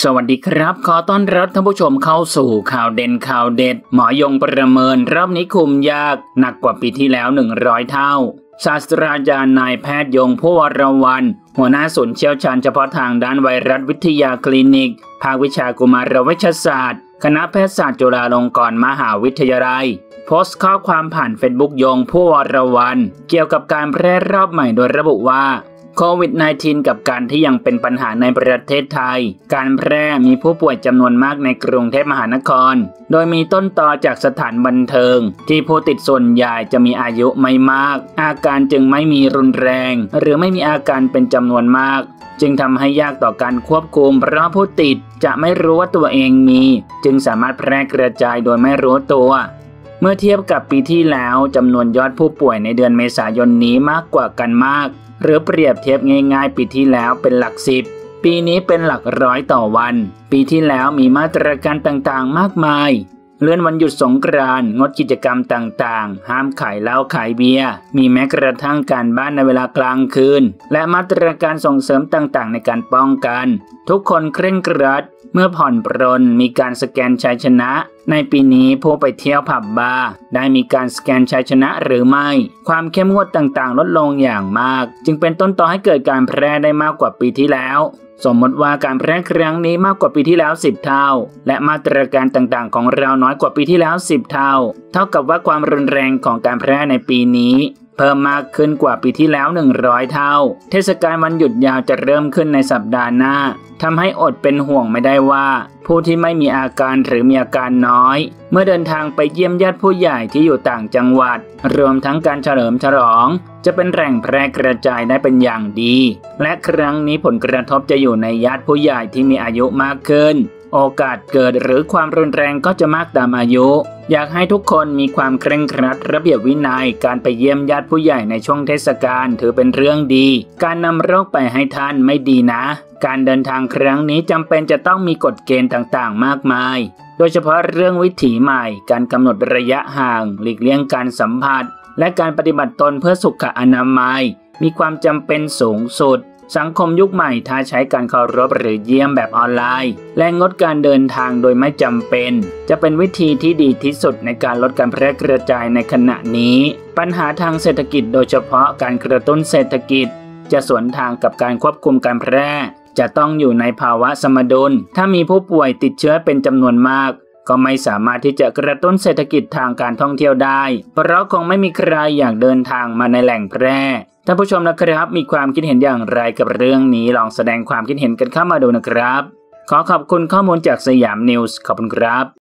สวัสดีครับขอต้อนรับท่านผู้ชมเข้าสู่ข่าวเด่นข่าวเด็ดหมอยงประเมินรอบนี้คุมยากหนักกว่าปีที่แล้ว100เท่าศาสตราจารย์นายแพทย์ยงผู้วรวรรณหัวหน้าศูนย์เชี่ยวชาญเฉพาะทางด้านไวรัสวิทยาคลินิกภาควิชากุมารเวชศาสตร์คณะแพทยศาสตร์จุฬาลงกรณ์มหาวิทยาลัยโพสต์ข้อความผ่านเฟซบุ๊กยงผู้วรวรรณเกี่ยวกับการแพร่รอบใหม่โดยระบุว่าโควิด -19 กับการที่ยังเป็นปัญหาในประเทศไทยการแพร่มีผู้ป่วยจำนวนมากในกรุงเทพมหานครโดยมีต้นตอจากสถานบันเทิงที่ผู้ติดส่วนใหญ่จะมีอายุไม่มากอาการจึงไม่มีรุนแรงหรือไม่มีอาการเป็นจำนวนมากจึงทำให้ยากต่อการควบคุมเพราะผู้ติดจะไม่รู้ว่าตัวเองมีจึงสามารถแพร่กระจายโดยไม่รู้ตัวเมื่อเทียบกับปีที่แล้วจำนวนยอดผู้ป่วยในเดือนเมษายนนี้มากกว่ากันมากหรือเปรียบเทียบง่ายๆปีที่แล้วเป็นหลัก10ปีนี้เป็นหลักร้อยต่อวันปีที่แล้วมีมาตรการต่างๆมากมายเลื่อนวันหยุดสงกรานต์งดกิจกรรมต่างๆห้ามขายเหล้าขายเบียร์มีแม้กระทั่งการบ้านในเวลากลางคืนและมาตรการส่งเสริมต่างๆในการป้องกันทุกคนเคร่งครัดเมื่อผ่อนปรนมีการสแกนชัยชนะในปีนี้ผู้ไปเที่ยวผับบาร์ได้มีการสแกนชัยชนะหรือไม่ความเข้มงวดต่างๆลดลงอย่างมากจึงเป็นต้นตอให้เกิดการแพร่ได้มากกว่าปีที่แล้วสมมติว่าการแพร่ครั้งนี้มากกว่าปีที่แล้ว10เท่าและมาตรการต่างๆของเราน้อยกว่าปีที่แล้ว10เท่าเท่ากับว่าความรุนแรงของการแพร่ในปีนี้เพิ่มมากขึ้นกว่าปีที่แล้ว100เท่าเทศกาลวันหยุดยาวจะเริ่มขึ้นในสัปดาห์หน้าทำให้อดเป็นห่วงไม่ได้ว่าผู้ที่ไม่มีอาการหรือมีอาการน้อยเมื่อเดินทางไปเยี่ยมญาติผู้ใหญ่ที่อยู่ต่างจังหวัดรวมทั้งการเฉลิมฉลองจะเป็นแหล่งแพร่กระจายได้เป็นอย่างดีและครั้งนี้ผลกระทบจะอยู่ในญาติผู้ใหญ่ที่มีอายุมากขึ้นโอกาสเกิดหรือความรุนแรงก็จะมากตามอายุอยากให้ทุกคนมีความเคร่งครัดระเบียบวินัยการไปเยี่ยมญาติผู้ใหญ่ในช่วงเทศกาลถือเป็นเรื่องดีการนำโรคไปให้ท่านไม่ดีนะการเดินทางครั้งนี้จำเป็นจะต้องมีกฎเกณฑ์ต่างๆมากมายโดยเฉพาะเรื่องวิถีใหม่การกำหนดระยะห่างหลีกเลี่ยงการสัมผัสและการปฏิบัติตนเพื่อสุขอนามัยมีความจำเป็นสูงสุดสังคมยุคใหม่ท้าใช้การเคารพหรือเยี่ยมแบบออนไลน์และงดการเดินทางโดยไม่จำเป็นจะเป็นวิธีที่ดีที่สุดในการลดการแพร่กระจายในขณะนี้ปัญหาทางเศรษฐกิจโดยเฉพาะการกระตุ้นเศรษฐกิจจะสวนทางกับการควบคุมการแพร่จะต้องอยู่ในภาวะสมดุลถ้ามีผู้ป่วยติดเชื้อเป็นจำนวนมากก็ไม่สามารถที่จะกระตุ้นเศรษฐกิจทางการท่องเที่ยวได้เพราะคงไม่มีใครอยากเดินทางมาในแหล่งแพร่ท่านผู้ชมนะครับมีความคิดเห็นอย่างไรกับเรื่องนี้ลองแสดงความคิดเห็นกันเข้ามาดูนะครับขอขอบคุณข้อมูลจากสยามนิวส์ขอบคุณครับ